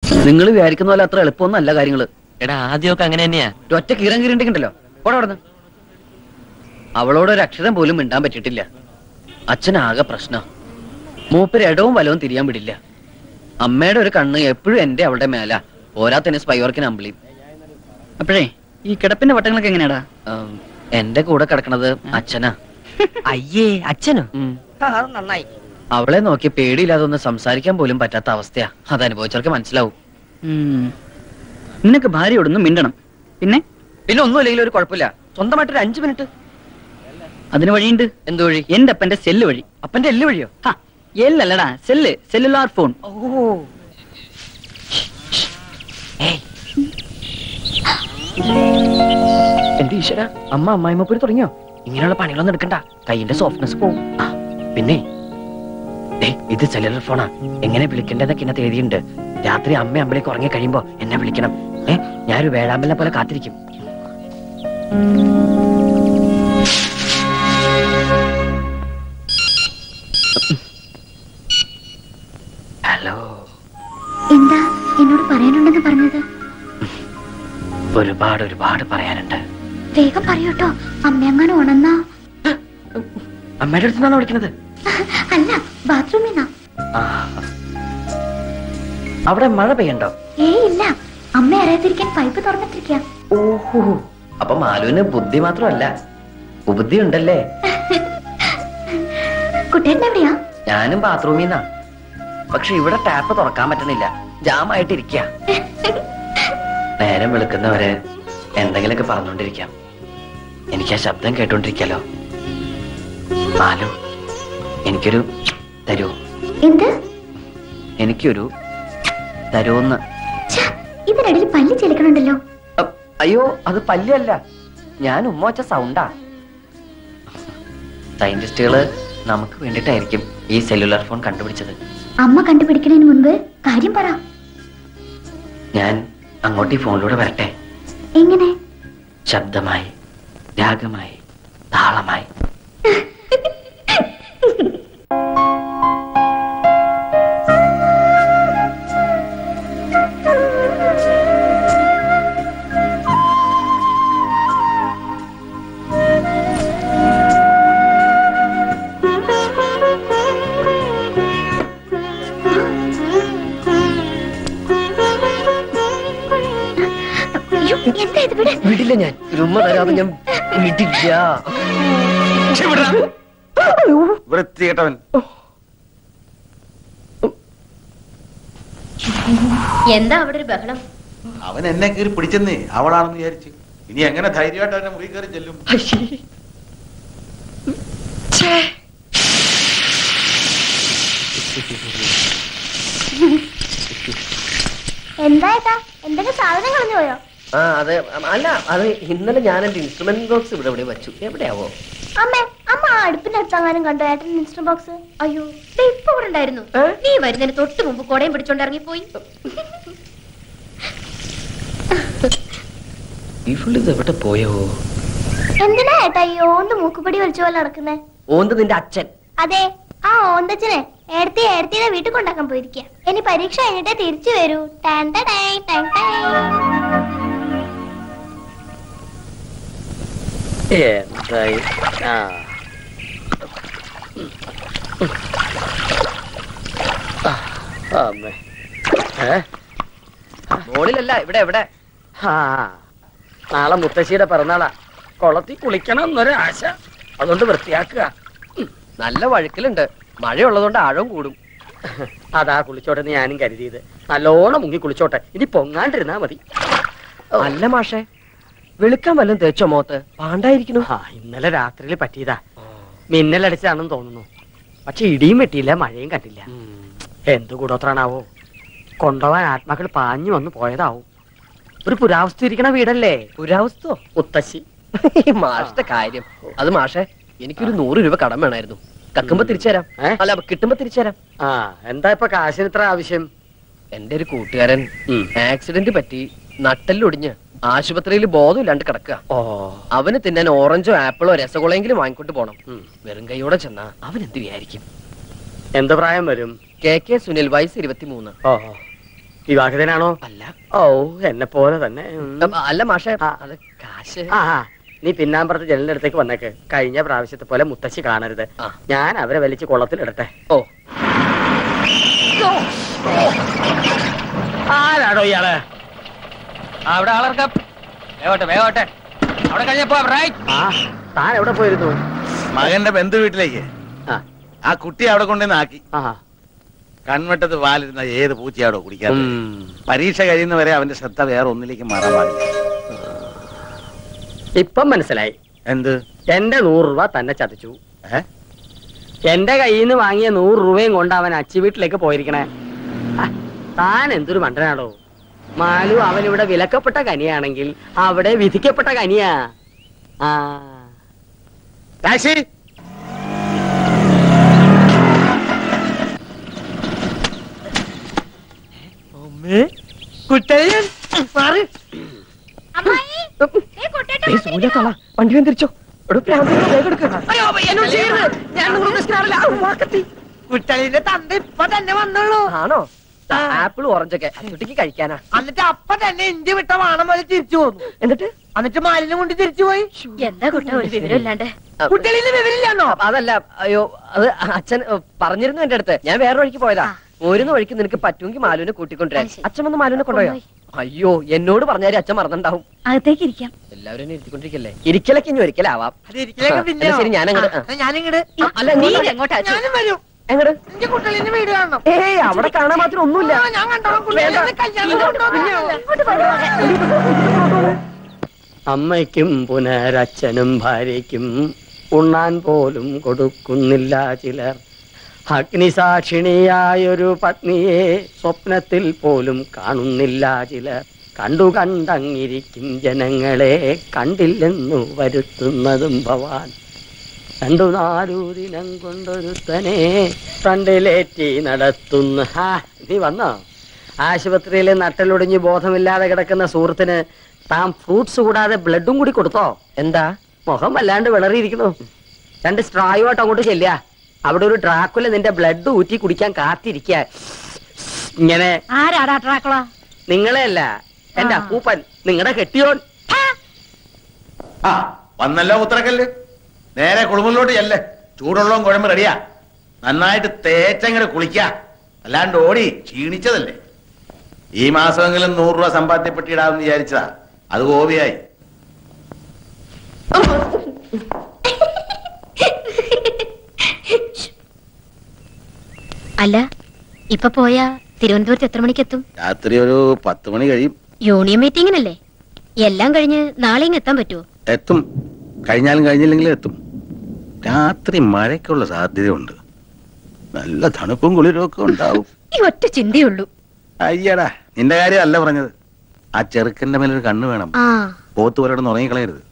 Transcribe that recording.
നിങ്ങൾ വിചാരിക്കുന്ന പോലെ അത്ര എളുപ്പമൊന്നല്ല കാര്യങ്ങള്. എടാ ആദ്യമൊക്കെ അങ്ങനെ തന്നെയാ. ഒറ്റ കീറം കീറിണ്ടെങ്കിണ്ടല്ലോ പോടെ അവിടുന്ന്. അവളോട് ഒരു അക്ഷരം പോലും മിണ്ടാൻ പറ്റിയിട്ടില്ല. അച്ഛനാകെ പ്രശ്നം. മൂപ്പര് ഇടവും വലവും തിരിയാൻ വിടില്ല. അമ്മയുടെ ഒരു കണ്ണ് എപ്പോഴും എന്റെ അവളുടെ മേല. പോരാത്തന്നെ സ്പൈവർക്കിന് അമ്പിളിയും. അപ്പോഴേ ഈ കിടപ്പിന്റെ വട്ടങ്ങളൊക്കെ എങ്ങനെയാടാ? എന്റെ കൂടെ കിടക്കണത് അച്ഛനാ. അയ്യേ, അച്ഛനോ? നന്നായി. അവളെ നോക്കി പേടിയില്ലാതെ ഒന്ന് സംസാരിക്കാൻ പോലും പറ്റാത്ത അവസ്ഥയാ. അതനുഭവിച്ചവർക്ക് മനസ്സിലാവും. നിനക്ക് ഭാര്യയോടൊന്നും മിണ്ടണം. പിന്നെ പിന്നെ ഒന്നുമില്ലെങ്കിലും ഒരു കുഴപ്പമില്ല. സ്വന്തമായിട്ടൊരു 5 മിനിറ്റ്. അതിന് വഴിയുണ്ട്. എന്ത് വഴി? എന്റെ അപ്പന്റെ സെല്ല് വഴി. അപ്പന്റെ എല്ല് വഴിയോ? എല്ലടാ, സെല്ല്, സെല്ലുലാർ ഫോൺ. എന്റെ ഈശ്വര, അമ്മായിമ്മപ്പൊരി തുടങ്ങിയോ? ഇങ്ങനെയുള്ള പണികളൊന്നും എടുക്കണ്ട. കൈയിന്റെ സോഫ്റ്റ്നെസ് പോവും. പിന്നെ ഇത് സെല്ലുലർ ഫോണാ. എങ്ങനെ വിളിക്കേണ്ടതൊക്കെ ഇന്നത്തെ എഴുതിയുണ്ട്. രാത്രി അമ്മയിലേക്ക് ഉറങ്ങി കഴിയുമ്പോ എന്നെ വിളിക്കണം. ഞാനൊരു വേഴാമ്പലിനെ പോലെ കാത്തിരിക്കും. ഹലോ. എന്താ എന്നോട് പറയാനുണ്ടെന്ന് പറഞ്ഞത്? ഒരുപാട് പറയാനുണ്ട്. വേഗം പറയൂട്ടോ. അമ്മയങ്ങനെ ഉണന്നാ. അമ്മയുടെ അടുത്തുനിന്നാണോ വിളിക്കുന്നത്? അല്ല, ബാത്റൂമിന്നാ. അവിടെ മഴ പെയ്യണ്ടോ? ഇല്ല, അമ്മ അറിയാതിരിക്കാൻ പൈപ്പ് തുറന്നിട്ടിരിക്കാം. ഓഹോ, അപ്പൊ മാലുവിന് ബുദ്ധി മാത്രമല്ല ഉപുദ്ധി ഉണ്ടല്ലേ? കുട്ടേട്ടൻ എവിടെയാ? ഞാനും ബാത്റൂമിൽ നിന്നാ. പക്ഷെ ഇവിടെ ടാപ്പ് തുറക്കാൻ പറ്റണില്ല. ജാമായിട്ടിരിക്കുക. നേരം വെളുക്കുന്നവരെ എന്തെങ്കിലുമൊക്കെ പറഞ്ഞോണ്ടിരിക്കാം. എനിക്ക് ആ ശബ്ദം കേട്ടോണ്ടിരിക്കാലോ. മാലു, എനിക്കൊരു തരൂ. എന്ത്? എനിക്കൊരു തരൂന്ന്. ഇതിനിടയിൽ പല്ല് ചെലുക്കണുണ്ടല്ലോ. അയ്യോ, അത് പല്ലല്ല. ഞാൻ ഉമ്മ വച്ച സൗണ്ടാ. സയന്റിസ്റ്റുകള് നമുക്ക് വേണ്ടിട്ടായിരിക്കും ഈ സെല്ലുലാർ ഫോൺ കണ്ടുപിടിച്ചത്. അമ്മ കണ്ടുപിടിക്കുന്നതിന് മുൻപ് കാര്യം പറ. ഞാൻ അങ്ങോട്ട് ഈ ഫോണിലൂടെ വരട്ടെ? എങ്ങനെ? ശബ്ദമായി, രാഗമായി, താളമായി. വിടില്ല, ഞാൻ ഉമ്മ തരാതെ ഞാൻ വിടില്ല. വൃത്തികെട്ടവൻ. എന്താ അവിടെ ഒരു ബഹളം? അവൻ എന്നെ കയറി പിടിച്ചെന്നേ അവളാണെന്ന് വിചാരിച്ചു. ഇനി എങ്ങനെ ധൈര്യമായിട്ട് അവനെ മുറി കയറി ചെല്ലും? എന്താ എന്തൊക്കെ സാധനം കളഞ്ഞു പോയോ? അതെ, അല്ല, അത് ഇന്നലെ ഞാൻ എന്റെ ഇൻസ്ട്രുമെന്റ് ബോക്സ് ഇവിടെ വെച്ചു. എവിടെയാവോ? അമ്മ ആ അടുപ്പിന്റെ അടുത്തങ്ങാനും കണ്ടോ ഏട്ടൻ ഇൻസ്ട്രുമെന്റ് ബോക്സ്? അയ്യോ, ഇപ്പൊ ഇവിടെ ഉണ്ടായിരുന്നു. നീ വരുന്നതിന് തൊട്ട് മുമ്പ് കൊടയും പിടിച്ചോണ്ട് ഇറങ്ങിപ്പോയി. ഇവളിത് എവിടെ പോയോ? എന്തിനാ ഏട്ടാ ഈ ഓന്ത് മൂക്കുപടി വലിച്ച പോലെ നടക്കുന്നേ? ഓന്ത് നിന്റെ അച്ഛൻ. അതെ, ആ ഓന്തച്ഛനെ ഏടത്തിയെ വീട്ടിൽ കൊണ്ടാക്കാൻ പോയിരിക്കുക. ഇനി പരീക്ഷ കഴിഞ്ഞിട്ടേ തിരിച്ചു വരൂ. മോളിലല്ല, ഇവിടെ എവിടെ? നാളെ മുത്തശ്ശിയുടെ പിറന്നാളാ. കുളത്തിൽ കുളിക്കണം എന്നൊരു ആശ. അതുകൊണ്ട് വൃത്തിയാക്കുക. നല്ല വഴുക്കലുണ്ട്. മഴയുള്ളതുകൊണ്ട് ആഴവും കൂടും. അതാ കുളിച്ചോട്ടെ ഞാനും കരുതിയത്. നല്ലോണം മുങ്ങി കുളിച്ചോട്ടെ. ഇനി പൊങ്ങാണ്ടിരുന്നാ മതി. അല്ല മാഷേ, വെളുക്കാൻ വല്ലതും തേച്ചോ മോത്ത്? പാണ്ടായിരിക്കണു. ഇന്നലെ രാത്രിയിൽ പറ്റിയതാ. മിന്നലടിച്ചാണെന്ന് തോന്നുന്നു. പക്ഷെ ഇടിയും വെട്ടിയില്ല, മഴയും കണ്ടില്ല. എന്ത് കൂടോത്രാണാവോ? കൊണ്ടുപോവാൻ ആത്മാക്കൾ പാഞ്ഞു വന്ന് പോയതാവും. ഒരു പുരാവസ്തു ഇരിക്കണ വീടല്ലേ? പുരാവസ്തു? മുത്തശ്ശി. മാഷത്തെ കാര്യം അത്. മാഷേ, എനിക്കൊരു 100 രൂപ കടം വേണമായിരുന്നു. കക്കുമ്പോ തിരിച്ചുതരാം. അല്ല, കിട്ടുമ്പോ തിരിച്ചുതരാം. എന്താ ഇപ്പൊ കാശിന് ഇത്ര ആവശ്യം? എന്റെ ഒരു കൂട്ടുകാരൻ ആക്സിഡന്റ് പറ്റി നട്ടെല്ലൊടിഞ്ഞ് ആശുപത്രിയിൽ ബോധമില്ലാണ്ട് കിടക്കുക. അവന് തിന്നാൻ ഓറഞ്ചോ ആപ്പിളോ രസഗുളയെങ്കിലും വാങ്ങിക്കൊണ്ട് പോണം. വെറും കൈയോടെ ചെന്നാ അവൻ എന്ത് വിചാരിക്കും? എന്ത് പ്രായം വരും? KK സുനിൽ, വയസ്സ് 23. വിവാഹിതനാണോ? അല്ല. ഓ, എന്നെ പോലെ തന്നെ. അല്ല മാഷെ, ആ. അത് കാശ്. ആ, നീ പിന്നാമ്പുറത്ത് ജനലിന്റെ അടുത്തേക്ക് വന്നേക്ക്. കഴിഞ്ഞ പ്രാവശ്യത്തെ പോലെ മുത്തശ്ശി കാണരുത്. ആ. ഞാൻ അവരെ വലിച്ച് കുളത്തിലിടട്ടെ. ഓ, ആരാടോ ഇയാള്? അവിടെ ആളർക്കാം. വേഗോട്ടെ വേഗോട്ടെ. അവിടെ കഴിഞ്ഞപ്പോ ആ, താൻ എവിടെ പോയിരുന്നു? മകന്റെ ബന്ധു വീട്ടിലേക്ക്. ആ. ആ കുട്ടി അവിടെ കൊണ്ടുവന്ന് ആക്കി. ആ. കൺവെട്ടത്ത് പാലിരുന്ന ഏത് പൂച്ചയാടോ കുടിക്കാതെ? പരീക്ഷ കഴിയുന്നവരെ അവന്റെ ശ്രദ്ധ വേറെ ഒന്നിലേക്ക് മാറാൻ പാടില്ല. ഇപ്പം മനസ്സിലായി. എന്ത്? എന്റെ 100 രൂപ തന്നെ ചതിച്ചു. എന്റെ കയ്യിൽ നിന്ന് വാങ്ങിയ 100 രൂപയും കൊണ്ട് അവൻ അച്ചി വീട്ടിലേക്ക് പോയിരിക്കണേ. താൻ എന്തൊരു മണ്ടനാടോ. മാലു അവനിവിടെ വിലക്കപ്പെട്ട കനിയാണെങ്കിൽ അവിടെ വിധിക്കപ്പെട്ട കനിയാ. ആ, ടാക്സി. കുട്ടയൻ വണ്ടി വന്നിരിച്ചോ. കുട്ടലിന്റെ തന്ത ഇപ്പൊ തന്നെ വന്നുള്ളൂ. ആണോ? ആപ്പിൾ ഓറഞ്ചൊക്കെ കുട്ടിക്ക് കഴിക്കാനാ. എന്നിട്ട് അപ്പൊ തന്നെ ഇന്ത്യ വിട്ട വാണം പോലെ തിരിച്ചു പോന്നു. എന്നിട്ട് മാലിന്യം കൊണ്ട് തിരിച്ചു പോയി. എന്താ കുട്ട ഒരു വിവരമില്ലാണ്ട്? കുട്ടലിന് വിവരില്ലാന്നോ? അതല്ല, അയ്യോ, അത് അച്ഛൻ പറഞ്ഞിരുന്നു എന്റെ അടുത്ത്. ഞാൻ വേറെ വഴിക്ക് പോയതാ. പോരുന്ന വഴിക്ക് നിനക്ക് പറ്റുമെങ്കിൽ മാലുവിനെ കൂട്ടിക്കൊണ്ടുവരാൻ. അച്ഛൻ വന്ന് മാലുവിനെ കൊണ്ടുപോയോ? അയ്യോ, എന്നോട് പറഞ്ഞാൽ അച്ഛൻ മറന്നുണ്ടാവും. അകത്തേക്ക് ഇരിക്കാം. എല്ലാവരും ഇരുത്തിക്കൊണ്ടിരിക്കല്ലേ? ഇരിക്കലൊക്കെ ഇനി ഒരിക്കലാവാം. ശരി, ഞാനിങ്ങട്. അല്ല, നീ എങ്ങോട്ടാ? ഞാനും വരും. എങ്ങട്? എന്റെ കുട്ടലിന്റെ വീട് കാണണം. ഏയ്, അവിടെ കാണാൻ മാത്രം ഒന്നുമില്ല. ഞാൻ അമ്മയ്ക്കും പുനരച്ഛനും ഭാര്യയ്ക്കും ഉണ്ണാൻ പോലും കൊടുക്കുന്നില്ല ചിലർ. അഗ്നിസാക്ഷിണിയായൊരു പത്നിയെ സ്വപ്നത്തിൽ പോലും കാണുന്നില്ല ചിലർ. കണ്ടങ്ങിരിക്കും ജനങ്ങളെ കണ്ടില്ലെന്നു വരുത്തുന്നതും ഭവാൻ. 2-4 ദിനം കൊണ്ടൊരുത്തനെ ഫ്രണ്ടിലേറ്റി നടത്തുന്ന. നീ വന്നോ? ആശുപത്രിയിൽ നട്ടലൊടിഞ്ഞ് ബോധമില്ലാതെ കിടക്കുന്ന സുഹൃത്തിന് താൻ ഫ്രൂട്ട്സ് കൂടാതെ ബ്ലഡും കൂടി കൊടുത്തോ? എന്താ മുഖം വല്ലാണ്ട് വിളറിയിരിക്കുന്നു. 2 സ്ട്രായുമായിട്ട് അങ്ങോട്ട് ചെല്ലുക. അവിടെ ഒരു ഡ്രാക്കുല നിന്റെ ബ്ലഡ് ഊറ്റി കുടിക്കാൻ കാത്തിരിക്ക. ഇങ്ങനെ. ആരാടാ ഡ്രാക്കുള? നിങ്ങളെ അല്ല, എന്റെ അപ്പൂപ്പൻ, നിങ്ങളുടെ കെട്ടിയോൻ. ആ, വന്നല്ലോ ഉത്തരക്കല്ല്. നേരെ കുളിമുറിലോട്ട് ചെല്ലേ. ചൂടുള്ളതും കുഴമ്പ് റെഡിയാ. നന്നായിട്ട് തേച്ചങ്ങടെ കുളിക്ക. അല്ലാണ്ട് ഓടി ക്ഷീണിച്ചതല്ലേ. ഈ മാസമെങ്കിലും 100 രൂപ സമ്പാദ്യപ്പെട്ടിടാമെന്ന് വിചാരിച്ചതാ. അത് ഗോപിയായി. അല്ല, ഇപ്പൊ പോയാ തിരുവനന്തപുരത്ത് എത്ര മണിക്ക് എത്തും? രാത്രി ഒരു 10 മണി കഴിയും. യൂണിയൻ മീറ്റിംഗിനല്ലേ? എല്ലാം കഴിഞ്ഞ് നാളെ ഇങ്ങ് എത്താൻ പറ്റുമോ? എത്തും. കഴിഞ്ഞാലും കഴിഞ്ഞില്ലെങ്കിലും എത്തും. രാത്രി മഴയ്ക്കുള്ള സാധ്യതയുണ്ട്. നല്ല തണുപ്പും കുളിരും ഒക്കെ ഉണ്ടാവും. ഈ ഒറ്റ ചിന്തയുള്ളൂ. അയ്യടാ, നിന്റെ കാര്യം അല്ല പറഞ്ഞത്. ആ ചെറുക്കന്റെ മേലൊരു കണ്ണ് വേണം. പോത്ത് പോലോടൊന്ന് ഉറങ്ങിക്കളയരുത്.